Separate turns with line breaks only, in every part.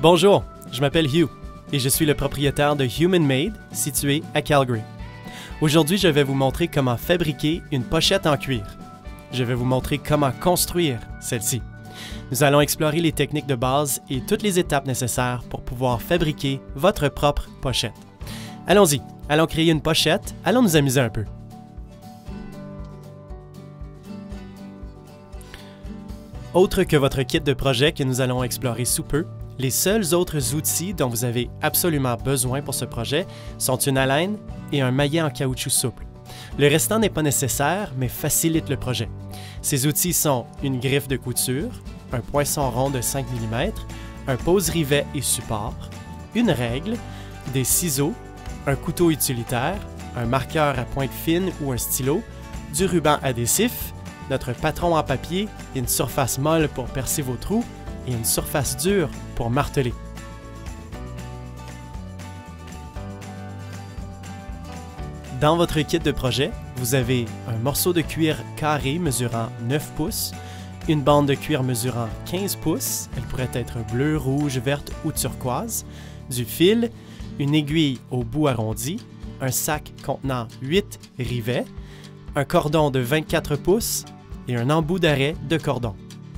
Bonjour, je m'appelle Hugh et je suis le propriétaire de Human Made, situé à Calgary. Aujourd'hui, je vais vous montrer comment fabriquer une pochette en cuir. Je vais vous montrer comment construire celle-ci. Nous allons explorer les techniques de base et toutes les étapes nécessaires pour pouvoir fabriquer votre propre pochette. Allons-y, allons créer une pochette, allons nous amuser un peu. Autre que votre kit de projet que nous allons explorer sous peu, les seuls autres outils dont vous avez absolument besoin pour ce projet sont une haleine et un maillet en caoutchouc souple. Le restant n'est pas nécessaire, mais facilite le projet. Ces outils sont une griffe de couture, un poinçon rond de 5 mm, un pose-rivet et support, une règle, des ciseaux, un couteau utilitaire, un marqueur à pointe fine ou un stylo, du ruban adhésif, notre patron en papier, une surface molle pour percer vos trous et une surface dure pour marteler. Dans votre kit de projet, vous avez un morceau de cuir carré mesurant 9 pouces, une bande de cuir mesurant 15 pouces, elle pourrait être bleue, rouge, verte ou turquoise, du fil, une aiguille au bout arrondi, un sac contenant 8 rivets, un cordon de 24 pouces et un embout d'arrêt de cordon.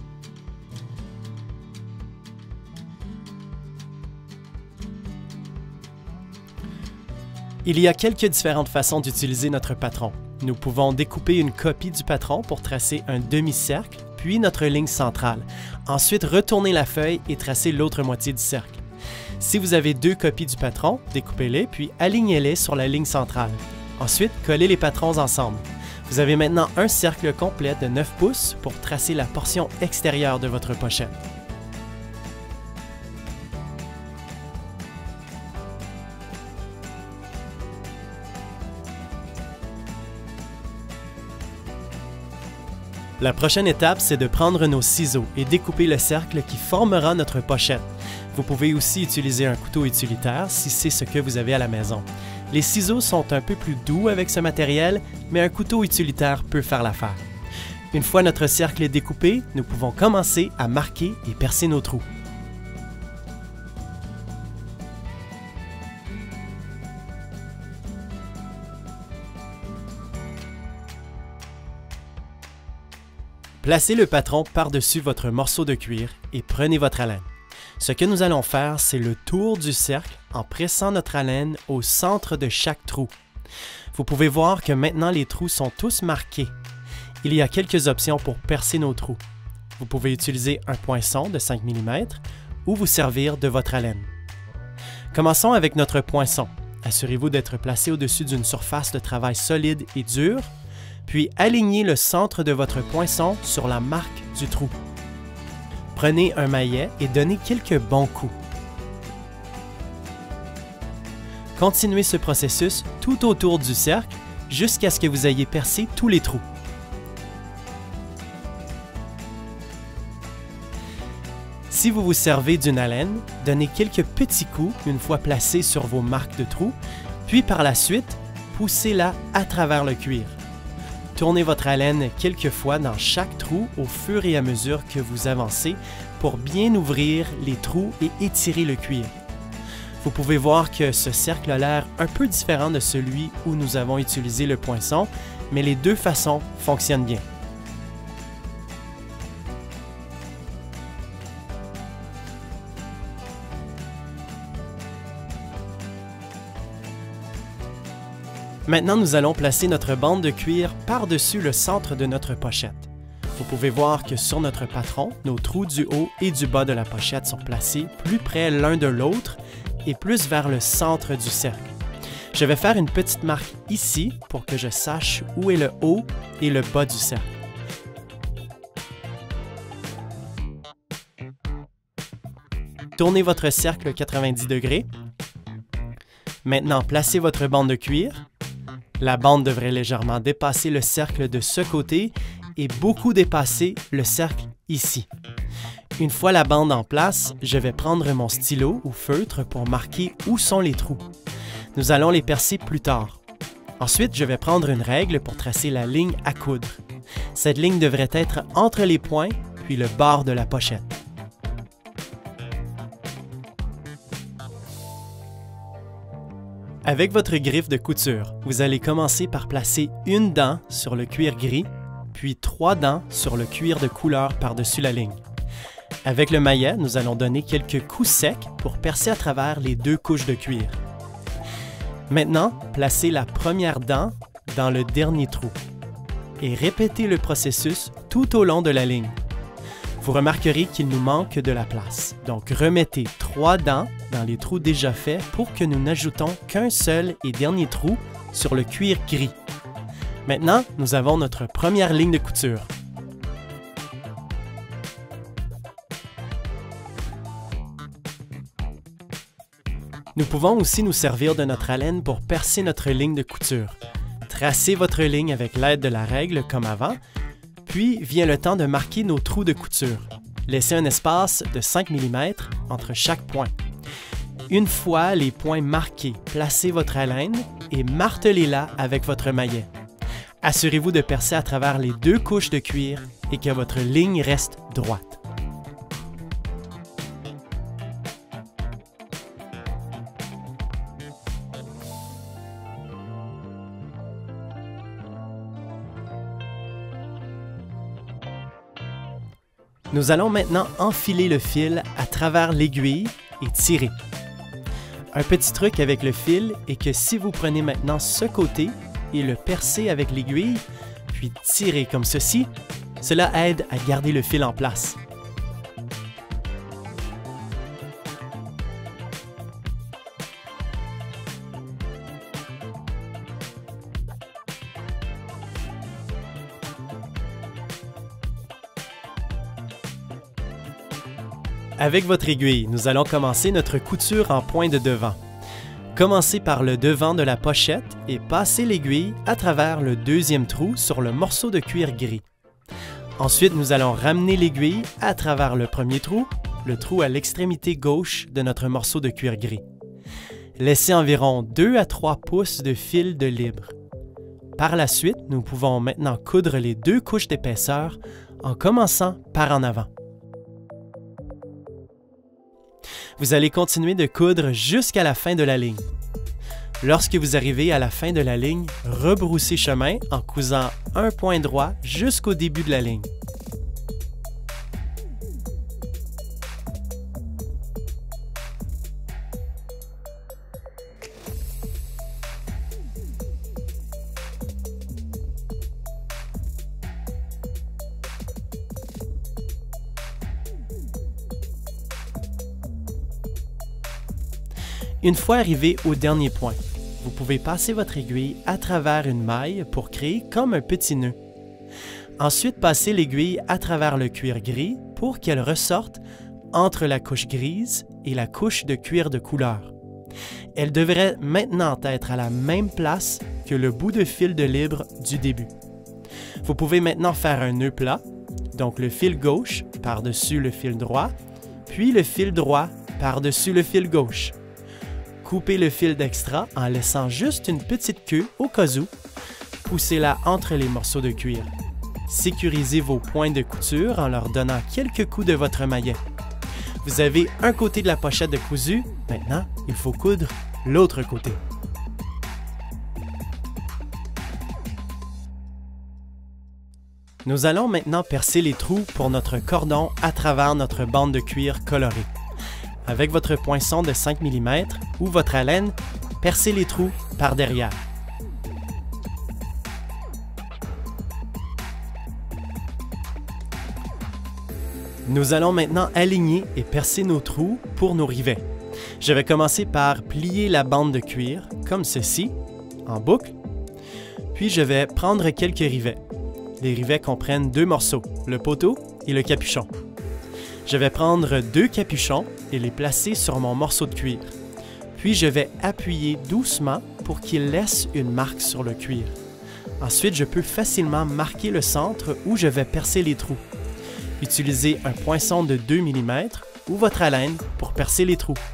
Il y a quelques différentes façons d'utiliser notre patron. Nous pouvons découper une copie du patron pour tracer un demi-cercle, puis notre ligne centrale. Ensuite, retourner la feuille et tracer l'autre moitié du cercle. Si vous avez deux copies du patron, découpez-les puis alignez-les sur la ligne centrale. Ensuite, collez les patrons ensemble. Vous avez maintenant un cercle complet de 9 pouces pour tracer la portion extérieure de votre pochette. La prochaine étape, c'est de prendre nos ciseaux et découper le cercle qui formera notre pochette. Vous pouvez aussi utiliser un couteau utilitaire si c'est ce que vous avez à la maison. Les ciseaux sont un peu plus doux avec ce matériel, mais un couteau utilitaire peut faire l'affaire. Une fois notre cercle est découpé, nous pouvons commencer à marquer et percer nos trous. Placez le patron par-dessus votre morceau de cuir et prenez votre haleine. Ce que nous allons faire, c'est le tour du cercle en pressant notre haleine au centre de chaque trou. Vous pouvez voir que maintenant les trous sont tous marqués. Il y a quelques options pour percer nos trous. Vous pouvez utiliser un poinçon de 5 mm ou vous servir de votre haleine. Commençons avec notre poinçon. Assurez-vous d'être placé au-dessus d'une surface de travail solide et dure, puis alignez le centre de votre poinçon sur la marque du trou. Prenez un maillet et donnez quelques bons coups. Continuez ce processus tout autour du cercle jusqu'à ce que vous ayez percé tous les trous. Si vous vous servez d'une haleine, donnez quelques petits coups une fois placés sur vos marques de trous, puis par la suite, poussez-la à travers le cuir. Tournez votre haleine quelques fois dans chaque trou au fur et à mesure que vous avancez pour bien ouvrir les trous et étirer le cuir. Vous pouvez voir que ce cercle a l'air un peu différent de celui où nous avons utilisé le poinçon, mais les deux façons fonctionnent bien. Maintenant, nous allons placer notre bande de cuir par-dessus le centre de notre pochette. Vous pouvez voir que sur notre patron, nos trous du haut et du bas de la pochette sont placés plus près l'un de l'autre et plus vers le centre du cercle. Je vais faire une petite marque ici pour que je sache où est le haut et le bas du cercle. Tournez votre cercle 90 degrés. Maintenant, placez votre bande de cuir. La bande devrait légèrement dépasser le cercle de ce côté et beaucoup dépasser le cercle ici. Une fois la bande en place, je vais prendre mon stylo ou feutre pour marquer où sont les trous. Nous allons les percer plus tard. Ensuite, je vais prendre une règle pour tracer la ligne à coudre. Cette ligne devrait être entre les points puis le bord de la pochette. Avec votre griffe de couture, vous allez commencer par placer une dent sur le cuir gris, puis 3 dents sur le cuir de couleur par-dessus la ligne. Avec le maillet, nous allons donner quelques coups secs pour percer à travers les 2 couches de cuir. Maintenant, placez la première dent dans le dernier trou et répétez le processus tout au long de la ligne. Vous remarquerez qu'il nous manque de la place, donc remettez 3 dents dans les trous déjà faits pour que nous n'ajoutons qu'un seul et dernier trou sur le cuir gris. Maintenant, nous avons notre première ligne de couture. Nous pouvons aussi nous servir de notre alène pour percer notre ligne de couture. Tracez votre ligne avec l'aide de la règle comme avant, puis vient le temps de marquer nos trous de couture. Laissez un espace de 5 mm entre chaque point. Une fois les points marqués, placez votre alène et martelez-la avec votre maillet. Assurez-vous de percer à travers les 2 couches de cuir et que votre ligne reste droite. Nous allons maintenant enfiler le fil à travers l'aiguille et tirer. Un petit truc avec le fil est que si vous prenez maintenant ce côté et le percez avec l'aiguille, puis tirez comme ceci, cela aide à garder le fil en place. Avec votre aiguille, nous allons commencer notre couture en point de devant. Commencez par le devant de la pochette et passez l'aiguille à travers le 2e trou sur le morceau de cuir gris. Ensuite, nous allons ramener l'aiguille à travers le premier trou, le trou à l'extrémité gauche de notre morceau de cuir gris. Laissez environ 2 à 3 pouces de fil de libre. Par la suite, nous pouvons maintenant coudre les 2 couches d'épaisseur en commençant par en avant. Vous allez continuer de coudre jusqu'à la fin de la ligne. Lorsque vous arrivez à la fin de la ligne, rebroussez chemin en cousant un point droit jusqu'au début de la ligne. Une fois arrivé au dernier point, vous pouvez passer votre aiguille à travers une maille pour créer comme un petit nœud. Ensuite, passez l'aiguille à travers le cuir gris pour qu'elle ressorte entre la couche grise et la couche de cuir de couleur. Elle devrait maintenant être à la même place que le bout de fil de libre du début. Vous pouvez maintenant faire un nœud plat, donc le fil gauche par-dessus le fil droit, puis le fil droit par-dessus le fil gauche. Coupez le fil d'extra en laissant juste une petite queue au cas où. Poussez-la entre les morceaux de cuir. Sécurisez vos points de couture en leur donnant quelques coups de votre maillet. Vous avez un côté de la pochette de cousu, maintenant il faut coudre l'autre côté. Nous allons maintenant percer les trous pour notre cordon à travers notre bande de cuir colorée. Avec votre poinçon de 5 mm ou votre alène, percez les trous par derrière. Nous allons maintenant aligner et percer nos trous pour nos rivets. Je vais commencer par plier la bande de cuir, comme ceci, en boucle. Puis je vais prendre quelques rivets. Les rivets comprennent 2 morceaux, le poteau et le capuchon. Je vais prendre 2 capuchons et les placer sur mon morceau de cuir. Puis je vais appuyer doucement pour qu'il laisse une marque sur le cuir. Ensuite, je peux facilement marquer le centre où je vais percer les trous. Utilisez un poinçon de 2 mm ou votre alène pour percer les trous.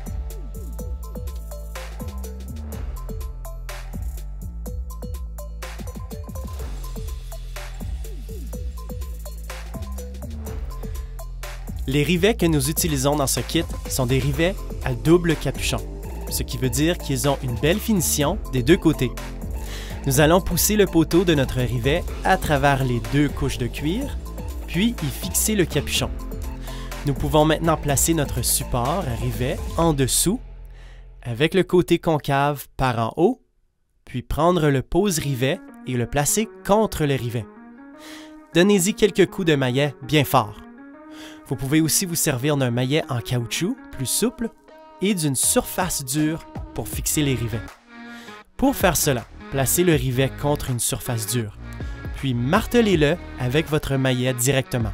Les rivets que nous utilisons dans ce kit sont des rivets à double capuchon. ce qui veut dire qu'ils ont une belle finition des deux côtés. Nous allons pousser le poteau de notre rivet à travers les deux couches de cuir, puis y fixer le capuchon. Nous pouvons maintenant placer notre support à rivet en dessous, avec le côté concave par en haut, puis prendre le pose-rivet et le placer contre le rivet. Donnez-y quelques coups de maillet bien forts. Vous pouvez aussi vous servir d'un maillet en caoutchouc plus souple et d'une surface dure pour fixer les rivets. Pour faire cela, placez le rivet contre une surface dure, puis martelez-le avec votre maillet directement.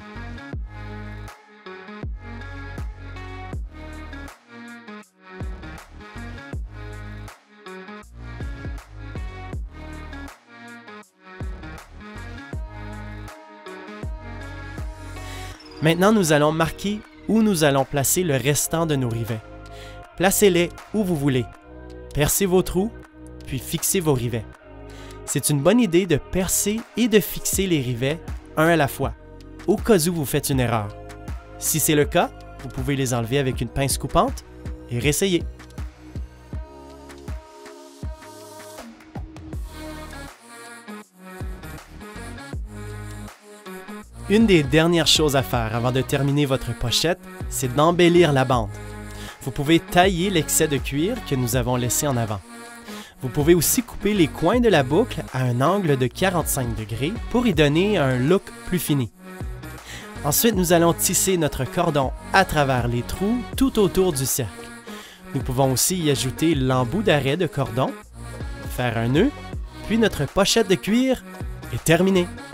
Maintenant, nous allons marquer où nous allons placer le restant de nos rivets. Placez-les où vous voulez. Percez vos trous, puis fixez vos rivets. C'est une bonne idée de percer et de fixer les rivets un à la fois, au cas où vous faites une erreur. Si c'est le cas, vous pouvez les enlever avec une pince coupante et réessayer. Une des dernières choses à faire avant de terminer votre pochette, c'est d'embellir la bande. Vous pouvez tailler l'excès de cuir que nous avons laissé en avant. Vous pouvez aussi couper les coins de la boucle à un angle de 45 degrés pour y donner un look plus fini. Ensuite, nous allons tisser notre cordon à travers les trous tout autour du cercle. Nous pouvons aussi y ajouter l'embout d'arrêt de cordon, faire un nœud, puis notre pochette de cuir est terminée.